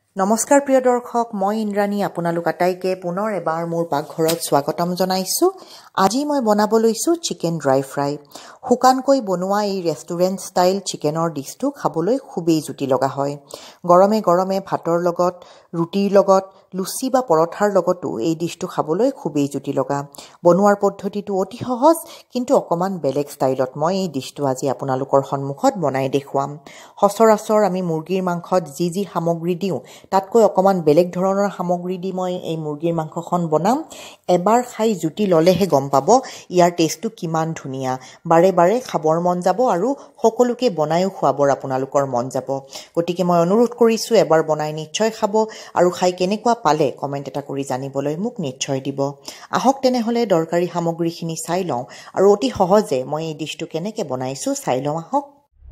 নমস্কাৰ প্ৰিয় দৰ্শক মই ইন্দ্ৰাণী আপোনালোক আটাইকে পুনৰ এবাৰ মোৰ পাকঘৰত স্বাগতম জনাইছো আজি মই বনাব লৈছো চিকেন ড্ৰাই ফ্ৰাই হুকানকৈ বনোৱা এই ৰেষ্টুৰেণ্ট ষ্টাইল চিকেনৰ ডিশটো খাবলৈ খুবেই জুতি লগা হয় গৰমে গৰমে ভাতৰ লগত ৰুটিৰ লগত লুচি বা পৰঠাৰ লগতো এই ডিশটো খাবলৈ খুবেই জুতি লগা বনোৱাৰ পদ্ধতিটো অতি সহজ কিন্তু অকমান বেলেগ ষ্টাইলত মই এই ডিশটো আজি আপোনালোকৰ সন্মুখত বনাই দেখুৱাম সচৰাচৰ আমি মুৰ্গীৰ মাংসত যি সামগ্ৰী দিওঁ তাতকৈ অকমান বেলেগ ধৰণৰ সামগ্ৰী দি মই এই মুৰ্গীৰ মাংসখন বনাম এবাৰ খাই জুতি ললেহে গম পাব ইয়াৰ টেষ্টটো কিমান ধুনিয়া বাৰে বাৰে খাবৰ মন যাব আৰু সকলোকে বনায়ও খুৱাবৰ আপোনালোকৰ মন যাব গতিকে মই অনুৰোধ কৰিছো এবাৰ বনাই নিশ্চয় খাব আৰু খাই কেনেকুৱা পালে কমেন্ট এটা কৰি জানিবলৈ মোক নিশ্চয় দিব আহক তেনেহলে দৰকাৰী সামগ্ৰীখিনি চাই লওঁ আৰু অতি সহজে মই এই ডিশটো কেনেকৈ বনাইছো চাই লওঁ আহক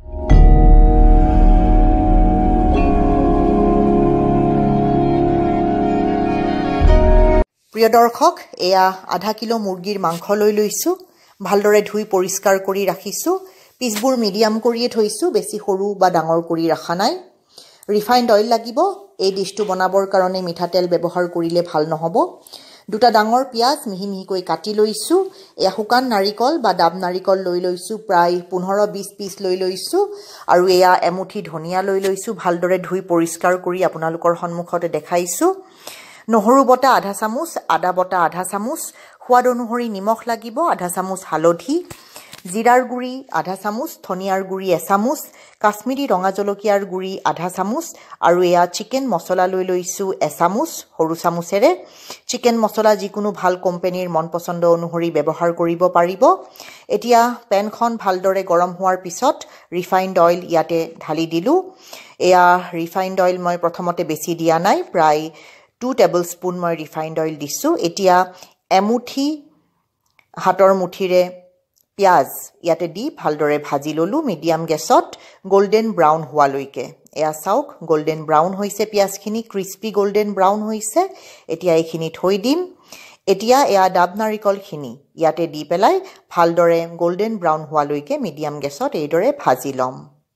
প্ৰিয় দৰ্শক এয়া আধা কিলো মুৰ্গীৰ মাংস লৈ লৈছো ভালদৰে ধুই পৰিষ্কাৰ কৰি ৰাখিছো পিছবোৰ মিডিয়াম কৰিয়ে থৈছো বেছি সৰু বা ডাঙৰ কৰি ৰাখা নাই ৰিফাইন্ড অইল লাগিব এই ডিশটো বনাবৰ কাৰণে মিঠাতেল ব্যৱহাৰ কৰিলে ভাল নহব দুটা ডাঙৰ পিয়াজ মিহি মিহিকৈ কাটি লৈছো এয়া শুকান নাৰিকল বা ডাব নাৰিকল লৈ লৈছো প্ৰায় 15-20 পিস লৈ লৈছো আৰু এয়া এমুঠি ধনিয়া লৈ লৈছো ভালদৰে ধুই পৰিষ্কাৰ কৰি আপোনালোকৰ সন্মুখতে দেখাইছো নহৰু বটা আধা চামুচ আদা বটা আধা চামুচ সোৱাদ অনুসৰি নিমখ লাগিব আধা চামুচ হালধি জিৰাৰ গুৰি আধা চামুচ ধনিয়াৰ গুৰি এচামুচ কাশ্মীৰী ৰঙা জলকীয়াৰ গুৰি আধা চামুচ আৰু এয়া চিকেন মছলা লৈ লৈছো এচামুচ সৰু চামুচেৰে চিকেন মছলা যিকোনো ভাল কোম্পানীৰ মন পছন্দ অনুসৰি ব্যৱহাৰ কৰিব পাৰিব এতিয়া পেনখন ভালদৰে গৰম হোৱাৰ পিছত ৰিফাইন্ড অইল ইয়াতে ঢালি দিলো এয়া ৰিফাইন্ড অইল মই প্ৰথমতে বেছি দিয়া নাই প্ৰায় 2 টেবলস্পুন মই ৰিফাইন্ড অইল দিছো এতিয়া এমুঠি হাতৰ মুঠিৰে পিয়াজ ইয়াতে দি ভালদৰে ভাজি ললো মিডিয়াম গেছত গোল্ডেন ব্ৰাউন হোৱালৈকে এয়া চাওক গোল্ডেন ব্ৰাউন হৈছে পিয়াজখিনি ক্ৰিস্পি গোল্ডেন ব্ৰাউন হৈছে এতিয়া এইখিনি থৈ দিম এতিয়া এয়া ডাব নাৰিকলখিনি ইয়াতে দি পেলাই ভালদৰে গোল্ডেন ব্ৰাউন হোৱালৈকে মিডিয়াম গেছত এইদৰে ভাজি লম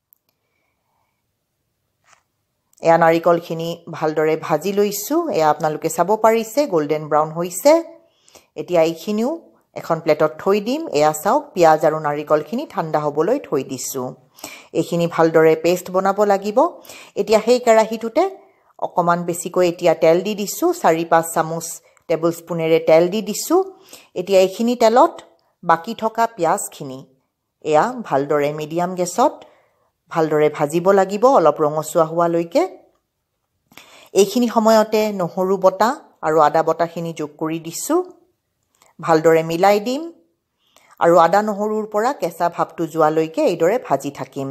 এয়া নাৰিকলখিনি ভালদৰে ভাজি লৈছো এয়া আপোনালোকে চাব পাৰিছে গোল্ডেন ব্ৰাউন হৈছে এতিয়া এইখিনিও এখন প্লেটত থৈ দিম এয়া চাওক পিয়াজ আৰু নাৰিকলখিনি ঠাণ্ডা হ'বলৈ থৈ দিছো এইখিনি ভালদৰে পেষ্ট বনাব লাগিব এতিয়া সেই কেৰাহীটোতে অকমান বেছিকৈ এতিয়া তেল দি দিছো 4-5 চামুচ টেবলস্পুনেৰে তেল দি দিছো এতিয়া এইখিনি তেলত বাকি থকা পিয়াজখিনি এয়া ভালদৰে মিডিয়াম গেছত ভালদৰে ভাজিব লাগিব অলপ ৰঙচুৱা হোৱালৈকে এইখিনি সময়তে নহৰু বটা আৰু আদা বটাখিনি যোগ কৰি দিছো ভালদৰে মিলাই দিম আৰু আদা নহৰুৰ পৰা কেঁচা ভাৱটো যোৱালৈকে এইদৰে ভাজি থাকিম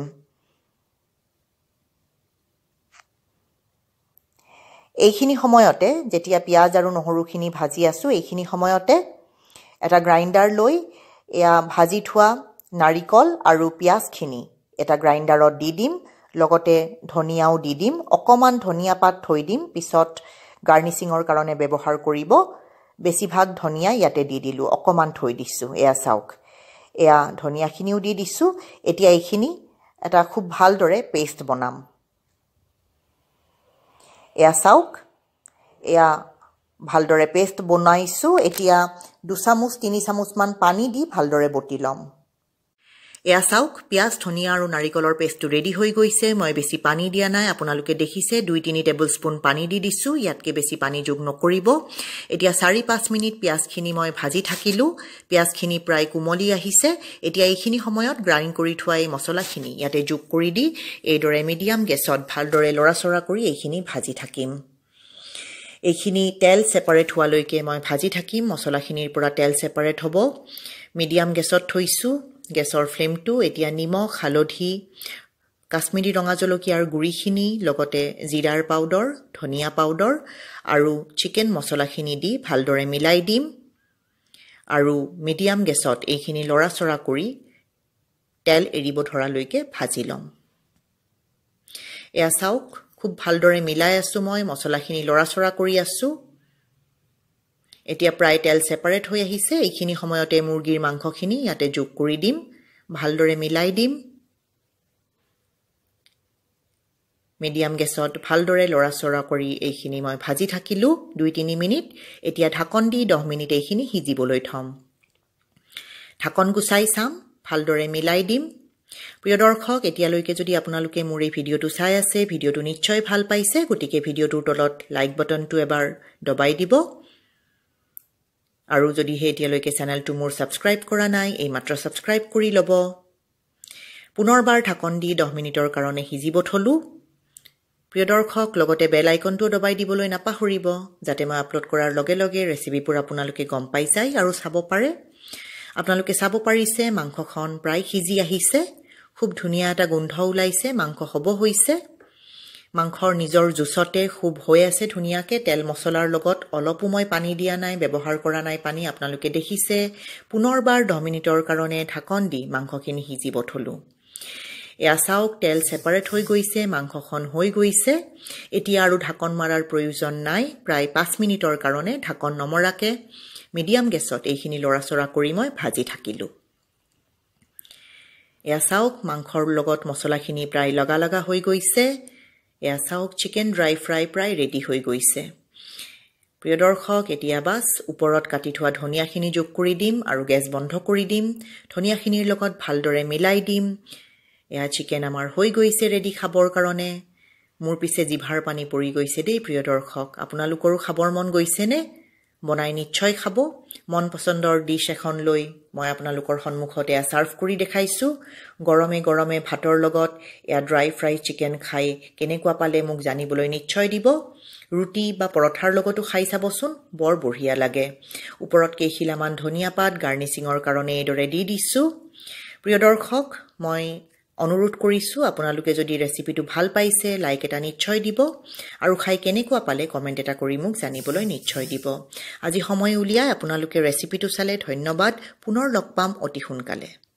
এইখিনি সময়তে যেতিয়া পিয়াজ আৰু নহৰুখিনি ভাজি আছো এইখিনি সময়তে এটা গ্ৰাইণ্ডাৰ লৈ এয়া ভাজি থোৱা নাৰিকল আৰু পিয়াজখিনি এটা গ্ৰাইণ্ডাৰত দি দিম লগতে ধনিয়াও দি দিম অকমান ধনিয়া পাত থৈ দিম পিছত গাৰ্নিচিঙৰ কাৰণে ব্যৱহাৰ কৰিব বেছিভাগ ধনিয়া ইয়াতে দি দিলো অকমান থৈ দিছো এয়া চাওক এয়া ধনিয়াখিনিও দি দিছো এতিয়া এইখিনি এটা খুব ভালদৰে পেষ্ট বনাম এয়া চাওক এয়া ভালদৰে পেষ্ট বনাইছো এতিয়া 2 চামুচ 3 চামুচ মান পানী দি ভালদৰে বটি লম এয়া চাওক পিয়াজ ধনিয়া আৰু নাৰিকলৰ পেষ্টটো ৰেডি হৈ গৈছে মই বেছি পানী দিয়া নাই আপোনালোকে দেখিছে 2-3 টেবলস্পুন পানী দি দিছো ইয়াতকে বেছি পানী যোগ নকৰিব এতিয়া 4-5 মিনিট পিয়াজখিনি মই ভাজি থাকিলো পিয়াজখিনি প্ৰায় কুমলি আহিছে এতিয়া এইখিনি সময়ত গ্ৰাইণ্ড কৰি থোৱা এই মছলাখিনি ইয়াতে যোগ কৰি দি এইদৰে মিডিয়াম গেছত ভালদৰে লৰাচৰা কৰি এইখিনি ভাজি থাকিম এইখিনি তেল সেপাৰেট হোৱালৈকে মই ভাজি থাকিম মছলাখিনিৰ পৰা তেল সেপাৰেট হ'ব মিডিয়াম গেছত থৈছো গেছৰ ফ্লেমটো এতিয়া নিমখ হালধি কাশ্মীৰী ৰঙা জলকীয়াৰ গুৰিখিনি লগতে জিৰাৰ পাউডাৰ ধনিয়া পাউডাৰ আৰু চিকেন মছলাখিনি দি ভালদৰে মিলাই দিম আৰু মিডিয়াম গেছত এইখিনি লৰাচৰা কৰি তেল এৰিব ধৰালৈকে ভাজি লম এয়া চাওক খুব ভালদৰে মিলাই আছো মই মছলাখিনি লৰাচৰা কৰি আছো এতিয়া প্ৰায় তেল সেপাৰেট হৈ আহিছে এইখিনি সময়তে মুৰ্গীৰ মাংসখিনি ইয়াতে যোগ কৰি দিম ভালদৰে মিলাই দিম মিডিয়াম গেছত ভালদৰে লৰাচৰা কৰি এইখিনি মই ভাজি থাকিলো 2-3 মিনিট এতিয়া ঢাকন দি 10 মিনিট এইখিনি সিজিবলৈ থম ঢাকন গুছাই চাম ভালদৰে মিলাই দিম প্ৰিয় দৰ্শক এতিয়ালৈকে যদি আপোনালোকে মোৰ এই ভিডিওটো চাই আছে ভিডিওটো নিশ্চয় ভাল পাইছে গতিকে ভিডিওটোৰ তলত লাইক বাটনটো এবাৰ দবাই দিব আৰু যদি এতিয়ালৈকে চেনেলটো মোৰ সাবস্ক্ৰাইব কৰা নাই এই মাত্ৰ সাবস্ক্ৰাইব কৰি লব পুনৰবাৰ ঢাকন দি 10 মিনিটৰ কাৰণে সিজিব থলো প্ৰিয় দৰ্শক লগতে বেল আইকনটো দবাই দিবলৈ নাপাহৰিব যাতে মই আপলোড কৰাৰ লগে লগে ৰেচিপিবোৰ আপোনালোকে গম পাই যায় আৰু চাব পাৰে আপোনালোকে চাব পাৰিছে মাংসখন প্ৰায় সিজি আহিছে খুব ধুনিয়া এটা গোন্ধ ওলাইছে মাংস হ'ব হৈছে মাংসৰ নিজৰ জুচতে খুব হৈ আছে ধুনিয়াকে তেল মছলাৰ লগত অলপো মই পানী দিয়া নাই ব্যৱহাৰ কৰা নাই পানী আপোনালোকে দেখিছে পুনৰবাৰ 10 মিনিটৰ কাৰণে ঢাকন দি মাংসখিনি সিজিব থলো এয়া চাওক তেল সেপাৰেট হৈ গৈছে মাংসখন হৈ গৈছে এতিয়া আৰু ঢাকন মাৰাৰ প্ৰয়োজন নাই প্ৰায় 5 মিনিটৰ কাৰণে ঢাকন নমৰাকে মিডিয়াম গেছত এইখিনি লৰাচৰা কৰি মই ভাজি থাকিলো এয়া চাওক মাংসৰ লগত মছলাখিনি প্ৰায় লগা হৈ গৈছে এয়া চাওক চিকেন ড্ৰাই ফ্ৰাই প্ৰায় ৰেডি হৈ গৈছে প্ৰিয় দৰ্শক এতিয়া বাস ওপৰত কাটি থোৱা ধনিয়াখিনি যোগ কৰি দিম আৰু গেছ বন্ধ কৰি দিম ধনিয়াখিনিৰ লগত ভালদৰে মিলাই দিম এয়া চিকেন আমাৰ হৈ গৈছে ৰেডি খাবৰ কাৰণে মোৰ পিছে জিভাৰ পানী পৰি গৈছে দেই প্ৰিয় দৰ্শক আপোনালোকৰো খাবৰ মন গৈছে নে বনাই নিশ্চয় খাব মন পছন্দৰ ডিশ এখন লৈ মই আপোনালোকৰ সন্মুখতে সাৰ্ভ কৰি দেখাইছো গৰমে ভাতৰ লগত এয়া ড্ৰাই ফ্ৰাই চিকেন খাই কেনেকুৱা পালে মোক জানিবলৈ নিশ্চয় দিব ৰুটি বা পৰঠাৰ লগতো খাই চাবচোন বৰ বঢ়িয়া লাগে ওপৰত কেইখিলামান ধনিয়া পাত গাৰ্নিচিঙৰ কাৰণে এইদৰে দি দিছো প্ৰিয় দৰ্শক মই অনুৰোধ কৰিছো আপোনালোকে যদি ৰেচিপিটো ভাল পাইছে লাইক এটা নিশ্চয় দিব আৰু খাই কেনেকুৱা পালে কমেন্ট এটা কৰি মোক জানিবলৈ নিশ্চয় দিব আজি সময় উলিয়াই আপোনালোকে ৰেচিপিটো চালে ধন্যবাদ পুনৰ লগ পাম অতি সোনকালে